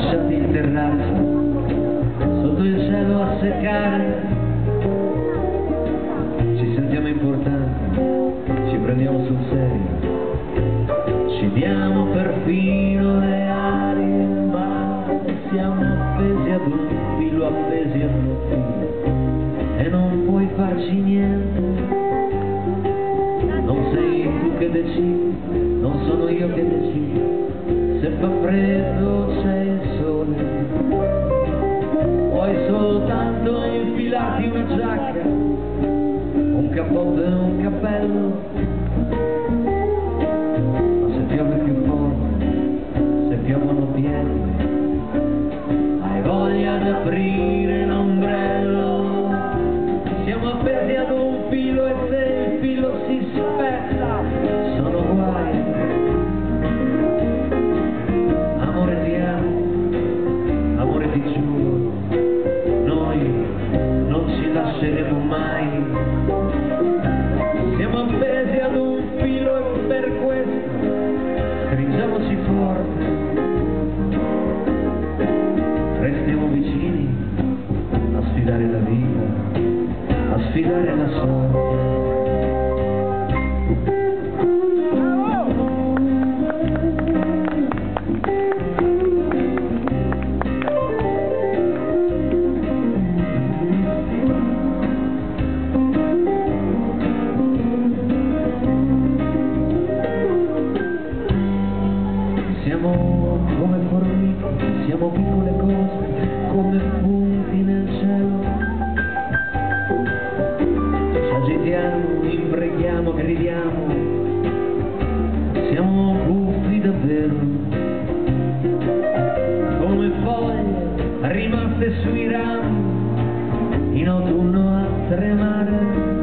lasciati in terrazza sotto il cielo a seccare. Ci sentiamo importanti, ci prendiamo sul serio, ci diamo perfino le arie, ma siamo appesi ad un filo, appesi ad un filo, e non puoi farci niente. Non sei tu che decidi, non sono io che decido. Se fa freddo c'è il sole, puoi soltanto infilarti una giacca, un cappotto e un cappello. Ma se piove più forte, se piovono piedi, hai voglia di aprire l'ombrello. Siamo appesi ad un filo e se il filo si spezza sono guai. Amore ti amo, amore ti giuro, noi non ci lasceremo mai. Siamo appesi ad un filo e per questo stringiamoci forte, restiamo vicini a sfidare la vita, a sfidare la sorte. Siamo come formiche, siamo piccole cose, come punti nel cielo. Ci agitiamo, impreghiamo, gridiamo, siamo buffi davvero, come foglie rimaste sui rami, in autunno a tremare.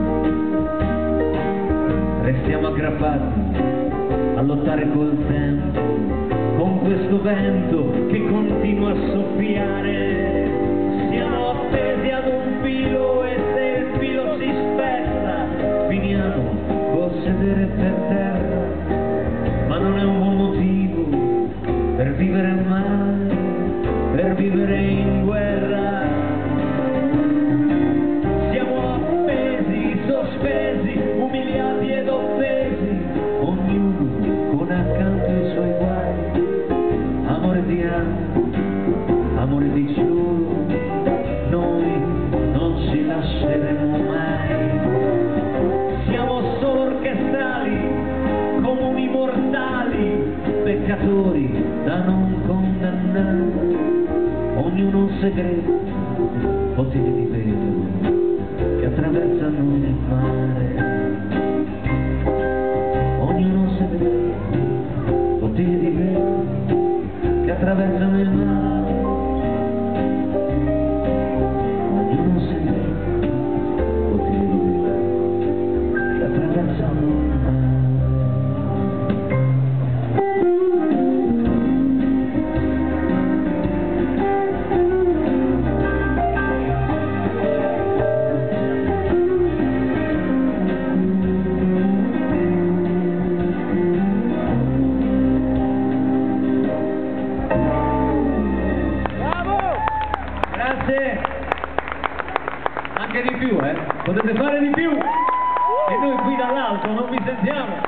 Restiamo aggrappati a lottare col tempo, con questo vento che continua a soffiare. Siamo appesi ad un filo e se il filo si spezza finiamo col sedere per terra. Ma non è un buon motivo per vivere male, per vivere in guerra. Siamo appesi, sospesi, umiliati ed offesi, ognuno con accanto i suoi guai. Amore ti amo, amore ti giuro, noi non ci lasceremo mai. Siamo solo orchestrali, comuni mortali, peccatori da non condannare. Ognuno un segreto, poteri di vetro che attraversano il mare. Ognuno un segreto, poteri di vetro che attraversano il mare. Ognuno si vede, poteri di vetro che attraversano il mare. Grazie, anche di più, potete fare di più, e noi qui dall'alto non vi sentiamo.